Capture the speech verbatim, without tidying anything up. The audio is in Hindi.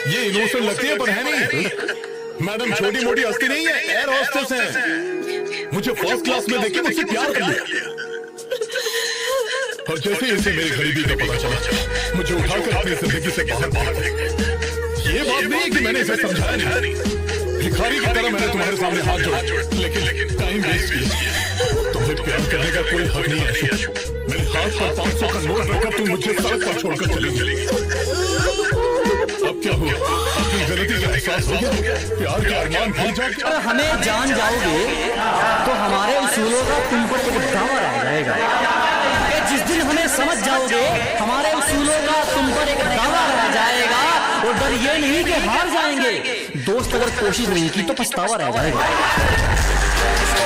ये इनोसेंट लगती है पर है नहीं। मैडम छोटी मोटी हस्ती नहीं है, एयर होस्टेस है। मुझे फर्स्ट क्लास में देख के मुझसे प्यार कर लिया और जैसे ही इसे मेरी गरीबी का पता चला मुझे उठाकर अपनी जिंदगी से बाहर बाहर फेंक दिया। ये बात नहीं है कि मैंने इसे समझाया नहीं, भिखारी की तरह मैंने तुम्हारे सामने हाथ जोड़ा, लेकिन टाइम वेस्ट किया। तुम्हें प्यार करने का कोई हक नहीं है। मेरे हाथ पर पांच सौ का नोट रखकर तुम मुझे सड़क पर छोड़कर चली गई। अब क्या हुआ? अपनी गलती का एहसास हो गया, प्यार के अरमान भूल जाओगे। अगर हमें जान जाओगे तो हमारे उसूलों का तुम पर एक दावा रह जाएगा। जिस दिन हमें समझ जाओगे हमारे उसूलों का तुम पर एक दावा रह जाएगा। और डर ये नहीं कि हार जाएंगे, दोस्त अगर कोशिश नहीं की तो पछतावा रह जाएगा।